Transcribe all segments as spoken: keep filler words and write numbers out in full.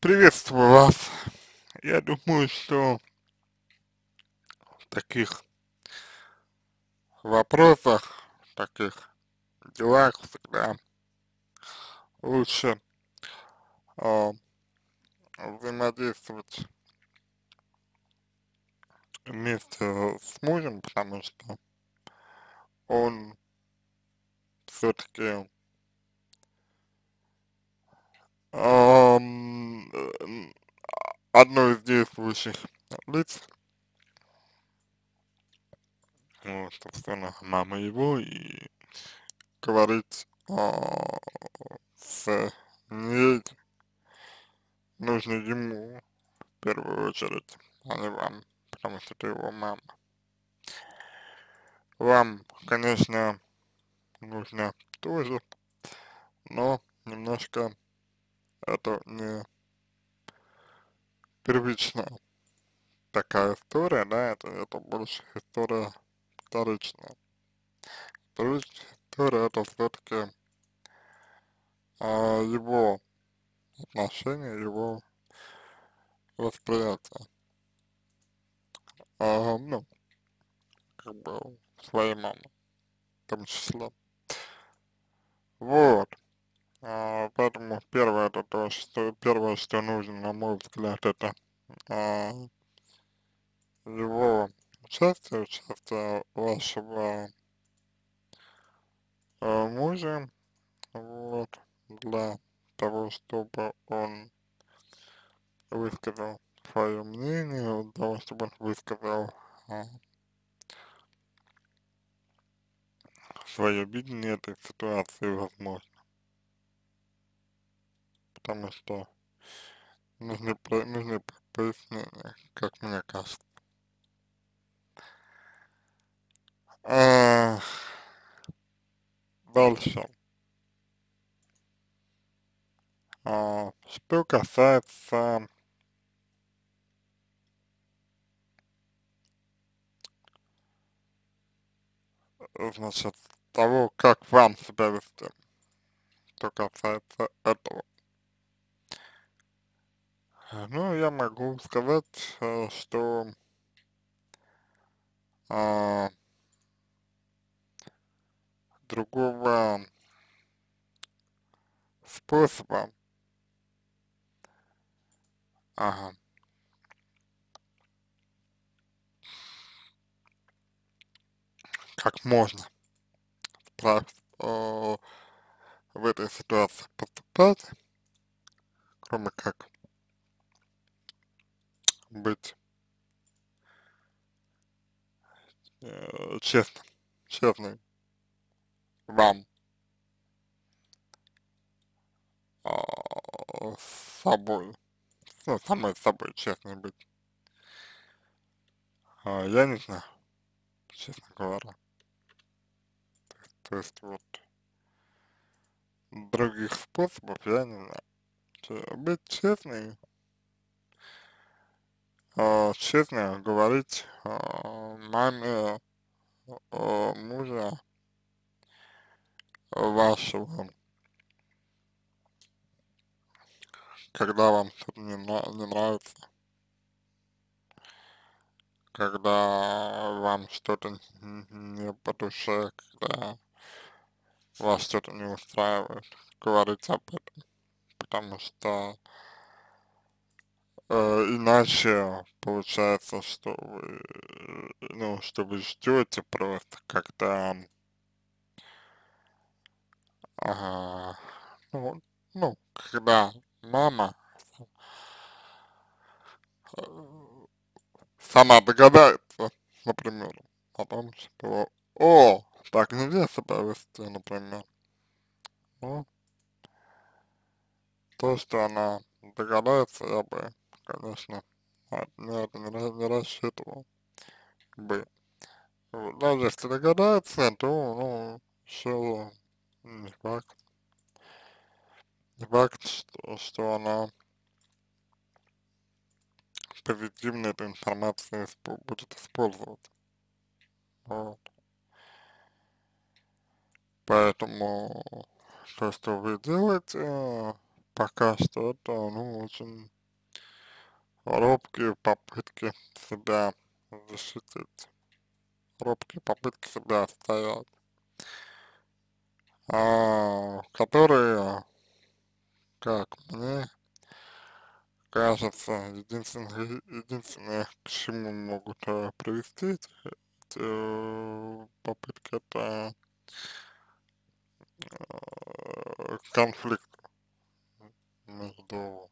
Приветствую вас. Я думаю, что в таких вопросах, в таких делах всегда лучше а, взаимодействовать вместе с мужем, потому что он все-таки одно из действующих лиц, вот, собственно, мама его, и говорить а, с ней нужно ему в первую очередь, а не вам, потому что это его мама. Вам, конечно, нужно тоже, но немножко это не первичная такая история, да, это, это больше история вторичная. Первичная история это все-таки а, его отношения, его восприятие, а, ну, как бы своей мамы в том числе. Вот. А, поэтому первое, это то, что первое, что нужно, на мой взгляд, это а, его участие, участие вашего а, мужа, вот, для того, чтобы он высказал свое мнение, для того, чтобы он высказал а, свое видение этой ситуации, возможно, потому что нужны, про- нужны пояснения, как мне кажется. А, дальше. А, что касается, значит, того, как вам себя вести, что касается этого. Э, Ну, я могу сказать, э, что а, другого способа, ага, как можно справиться э, в этой ситуации поступать, кроме как быть э, честным, честным вам а, с собой, ну, самой с собой честной быть. А, я не знаю, честно говоря. То есть вот других способов я не знаю. Че- Быть честной, а, честно говорить а, маме а, мужа вашего, когда вам что-то не, нра- не нравится, когда вам что-то н- не по душе, когда вас что-то не устраивает, говорить об этом, потому что э, иначе получается, что вы, э, ну, что вы ждете просто, когда, ага, ну, ну, когда мама э, сама догадается, например, о том, что, о, так нельзя себя вести, например. Ну, то, что она догадается, я бы, конечно, на на это не, ра- не рассчитывал бы. Вот, даже если догадается, то, ну, еще не факт, не факт, что, что она позитивно эту информацию испо- будет использовать. Вот. Поэтому то, что вы делаете, пока что это, ну, очень робкие попытки себя защитить, робкие попытки себя отстоять, а, которые, как мне кажется, единственное, единственное, к чему могут э, привести эти, эти э, попытки, это э, конфликт между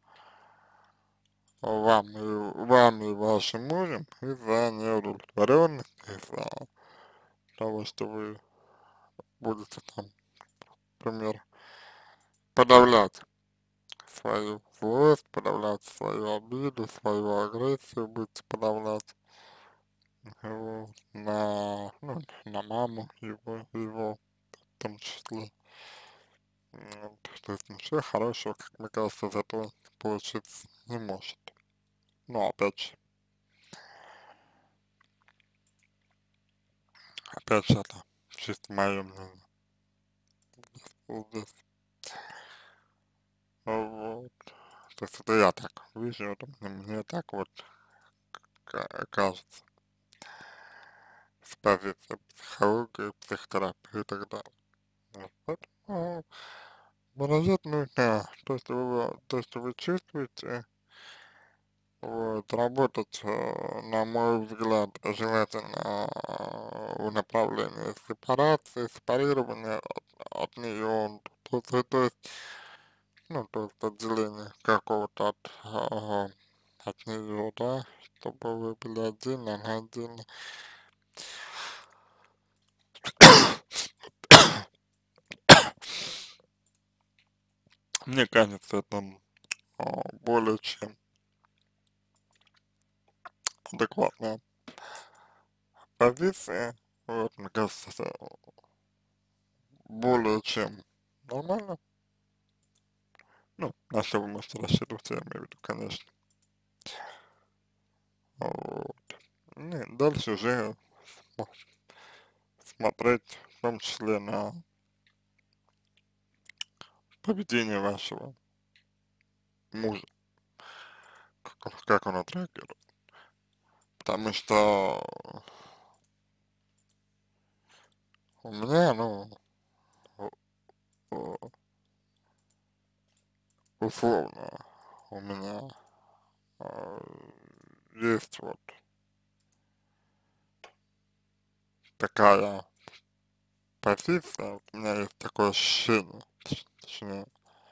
вами, вами и вашим мужем из-за неудовлетворенности, из-за того, что вы будете там, например, подавлять свою злость, подавлять свою обиду, свою агрессию, будете подавлять его на, ну, на маму его, его в том числе. Вот, то есть ничего хорошего, как мне кажется, из этого получиться не может. Но опять же, опять же, это чисто мое мнение. Вот здесь. Вот. То есть это я так вижу, это мне, мне так вот ка- кажется с позиции психологии, психотерапии и так далее. Вот. Поэтому выражать нужно то, что вы, то, что вы чувствуете, вот, работать, э, на мой взгляд, желательно э, в направлении сепарации, сепарирования от, от нее, то, то, то есть, ну, то есть отделение какого-то от, э, от нее, да, чтобы вы были отдельно, она отдельно. Мне кажется, это э, более чем адекватная позиция. Вот, мне кажется, это более чем нормально. Ну, на что вы можете рассчитывать, я имею в виду, конечно. Вот. Ну, и дальше уже смо- смотреть, в том числе на поведение вашего мужа, как он, как он отреагирует. Потому что у меня, ну, у- у- условно, у меня э, есть вот такая позиция, вот у меня есть такое ощущение, точ- точнее,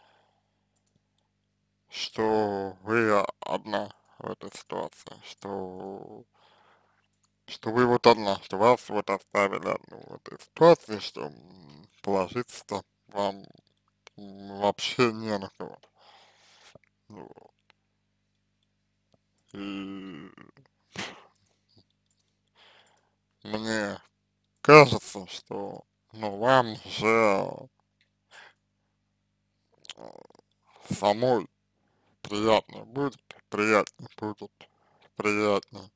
что вы одна в этой ситуации, что что вы вот одна, что вас вот оставили одну в этой ситуации, что м, положиться-то вам м, вообще не на кого. Ну, и мне кажется, что ну, вам же э, самой приятно будет, приятнее будет, приятнее,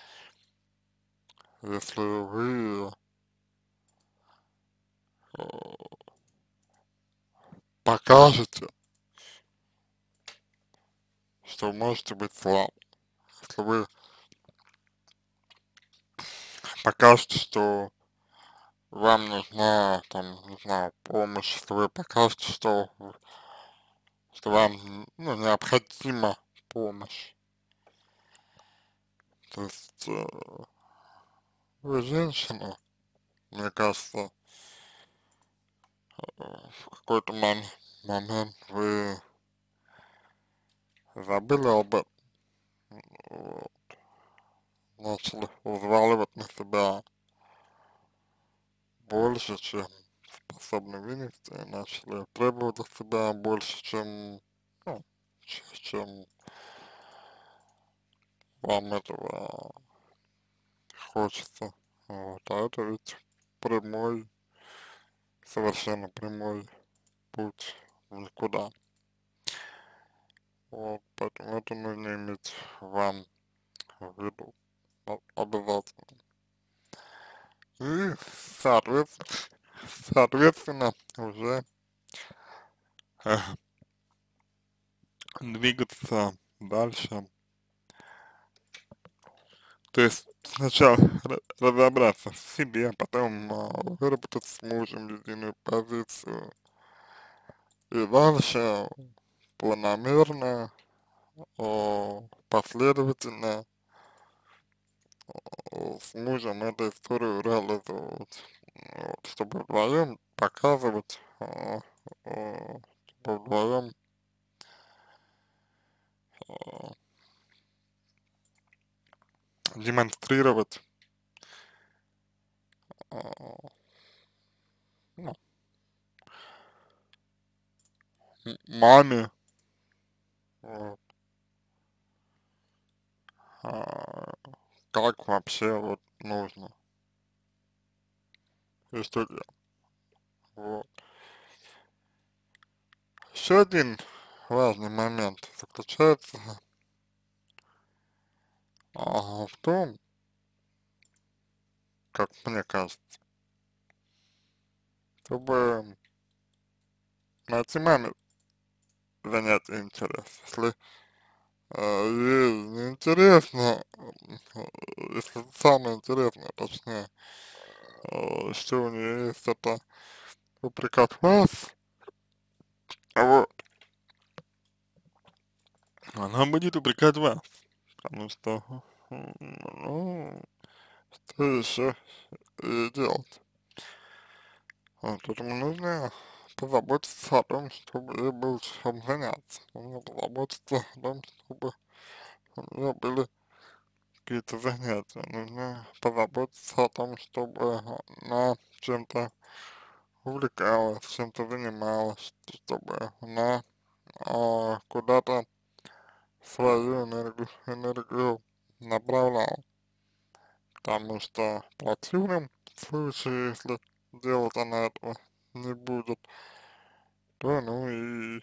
если вы э, покажете, что вы можете быть слабы, если вы покажете, что вам нужна, там, не знаю, помощь, если вы покажете, что, что вам, ну, необходима помощь. То есть, э, вы женщина, мне кажется, э, в какой-то мом- момент вы забыли об этом, вот, начали взваливать на себя больше, чем способны вынести, и начали требовать от себя больше, чем, ну, ч- чем вам этого хочется. Вот, а это ведь прямой, совершенно прямой путь в никуда. Вот, поэтому это нужно иметь вам в виду о- обязательно. И, соответственно, соответственно уже двигаться дальше. То есть сначала ра- разобраться в себе, потом а, выработать с мужем единую позицию. И дальше планомерно, о, последовательно о, с мужем эту историю реализовывать. Вот, чтобы вдвоем показывать, а, а, чтобы вдвоем а, демонстрировать а, ну, м- маме, вот, а, как вообще вот нужно и что делать. Вот. Еще один важный момент заключается а, в том, как мне кажется, чтобы найти маме занятие интерес. Если э, ей неинтересно, э, если самое интересное, точнее, э, что у нее есть, это упрекать вас, вот, она будет упрекать вас, потому что, м, ну, что еще ей делать? Вот, поэтому нужно позаботиться о том, чтобы ей было чем заняться. Нужно позаботиться о том, чтобы у нее были какие-то занятия. Нужно позаботиться о том, чтобы она чем-то увлекалась, чем-то занималась, чтобы она а, куда-то свою энергию, энергию направляла. Потому что в противном случае, если делать она этого не будет, то ну и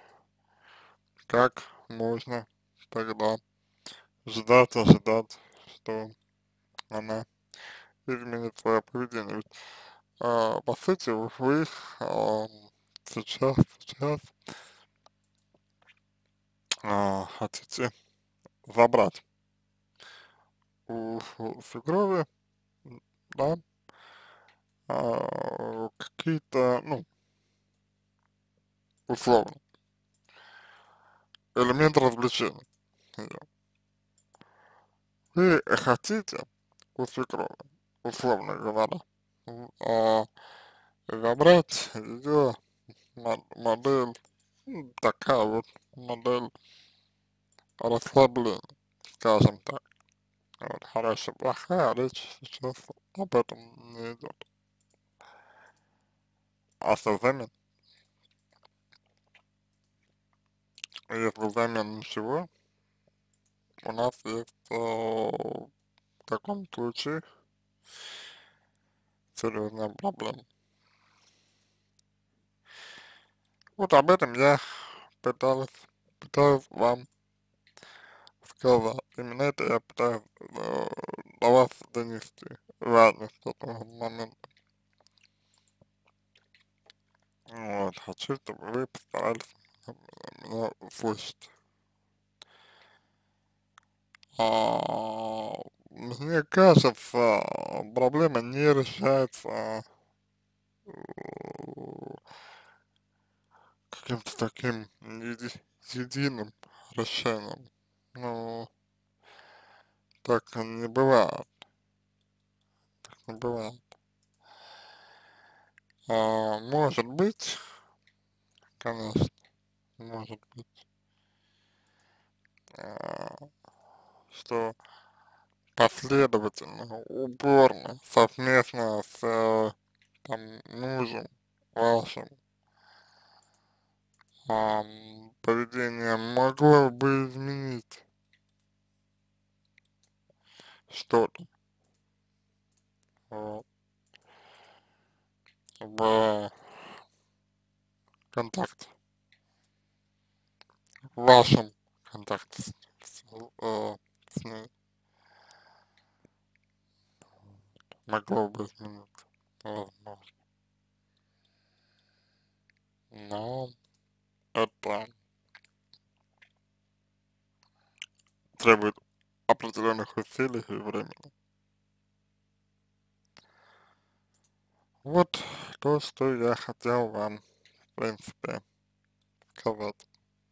как можно тогда ждать, ожидать, что она изменит свое поведение. Ведь, а, по сути, вы а, сейчас, сейчас а, хотите забрать у, у свекрови, м, да, а, какие-то, ну, условно, элементы развлечения её. Вы хотите у свекрови, условно говоря, м, а, забрать ее модель, м, такая вот модель расслабления, скажем так. Вот, хорошая, плохая речь сейчас об этом не идет. А что взамен? Если взамен ничего, у нас есть э, в таком случае серьезная проблема. Вот об этом я пыталась, пытаюсь вам сказать. Именно это я пытаюсь э, до вас донести. Важность этого момента. Вот, хочу, чтобы вы постарались меня услышать. А, мне кажется, проблема не решается э, каким-то таким еди единым решением. Ну, так не бывает, не бывает. А, может быть, конечно, может быть, а, что последовательно, упорно, совместно с э, там мужем вашим ам, поведение могло бы изменить что-то вот, в контакте, в вашем контакте с, с, э, с ней могло бы измениться, возможно. Но это требует определенных усилий и времени. Вот то, что я хотел вам, в принципе, сказать.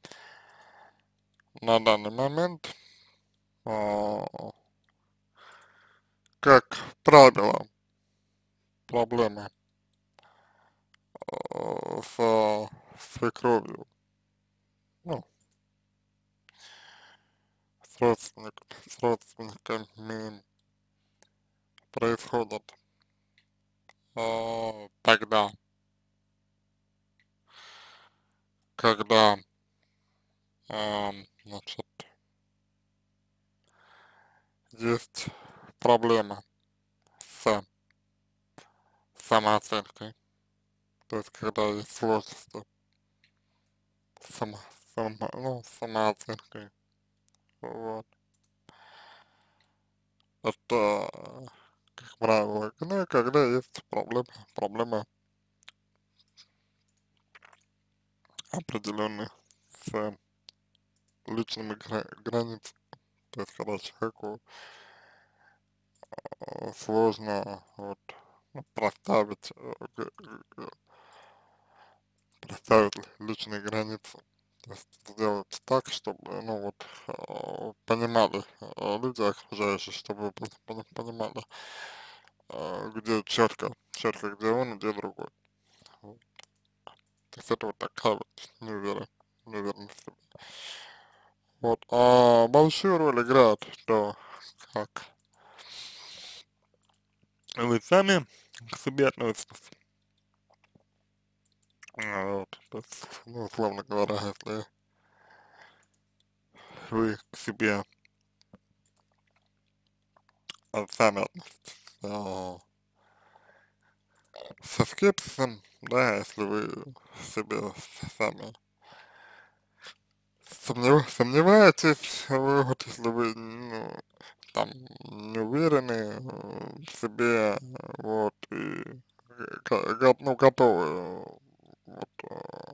На данный момент, а, как правило, проблема а, со свекровью, ну, с родственниками, с родственниками происходит а, тогда, когда, а, значит, есть проблема с самооценкой, то есть когда есть сложности с само, само, ну, с самооценкой, вот. Это, как правило, ну, когда есть проблема, проблема определенные с личными гра границами. То есть, когда человеку э, сложно вот, ну, проставить, э, г- г- проставить личные границы. То есть сделать так, чтобы, ну вот, э, понимали э, люди окружающие, чтобы пон- пон- понимали, э, где четко, четко где он, и где другой. Вот. То есть это вот такая вот неуверенность, неуверенность в себе. Вот. А большую роль играет то, как вы сами к себе относитесь. А, вот. То есть, ну, условно говоря, если вы к себе а, сами относитесь а, со скепсисом, да, если вы в себе сами сомнев- сомневаетесь, вот, если вы, ну, там, не уверены э, в себе, вот, и, го- го- ну, готовы, э, вот, э,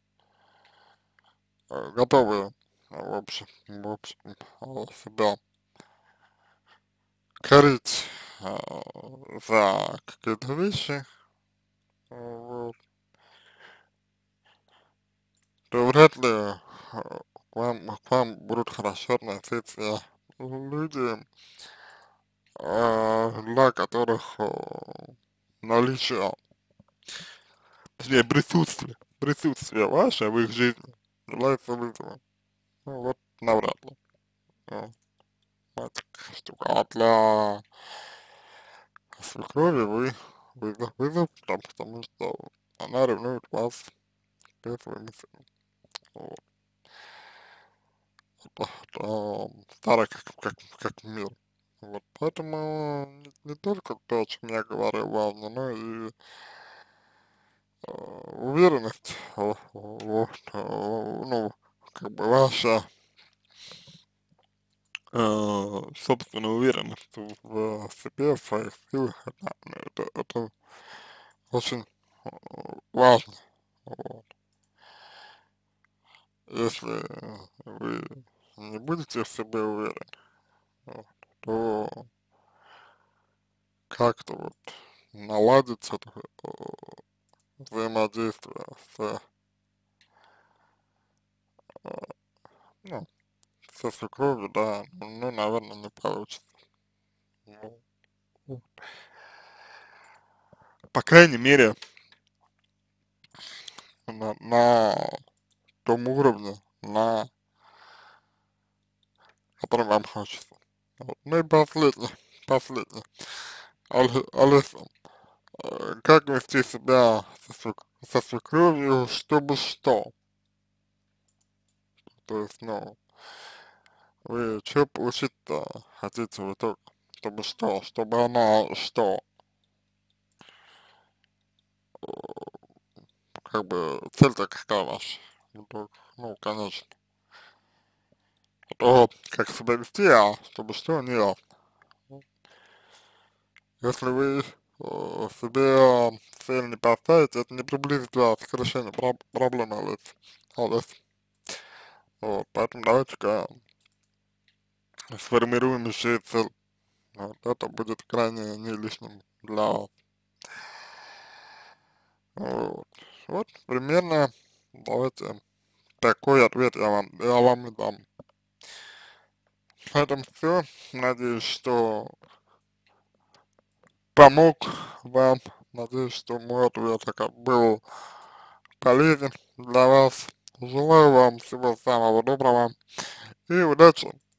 э, готовы, э, в общем, в общем, э, себя корить э, за какие-то вещи, э, вот, то вряд ли э, к вам, к вам будут хорошо относиться люди, э, для которых э, наличие, точнее, присутствие, присутствие ваше в их жизни является вызовом. Ну вот, навряд ли. Ну, это такая штука. А для свекрови вы вызов, вызов, потому, потому что она ревнует вас к своим сыном. Вот. Это, это старый как, как, как мир. Вот, поэтому не, не только то, о чем я говорил, важно, но и э, уверенность, о- о- вот, э, ну, как бы ваша э, собственная уверенность в себе, в своих силах, это, это, это очень э, важно. Вот. Если вы не будете в себе уверены, вот, то как-то вот наладить это э, взаимодействие с, э, ну, со свекровью, да, ну, наверное, не получится. Ну, ну, по крайней мере, на, на том уровне, на котором вам хочется. Вот. Ну и последнее, последнее. Али- Алиса, э, как вести себя со, свек- со свекровью, чтобы что? То есть, ну, вы что получить-то хотите в итоге? Чтобы что? Чтобы она что? Как бы цель-то какая ваша? В итоге? Ну, конечно. А то, как себя вести, а чтобы что, не ясно. Если вы э, себе цель не поставите, это не приблизит вас к решению проб- проблемы, Алис. Алис. Вот, поэтому давайте-ка сформируем еще и цель. Вот это будет крайне не лишним для вас. Вот, вот примерно, давайте такой ответ я вам, я вам и дам. На этом все. Надеюсь, что помог вам. Надеюсь, что мой ответ был полезен для вас. Желаю вам всего самого доброго и удачи!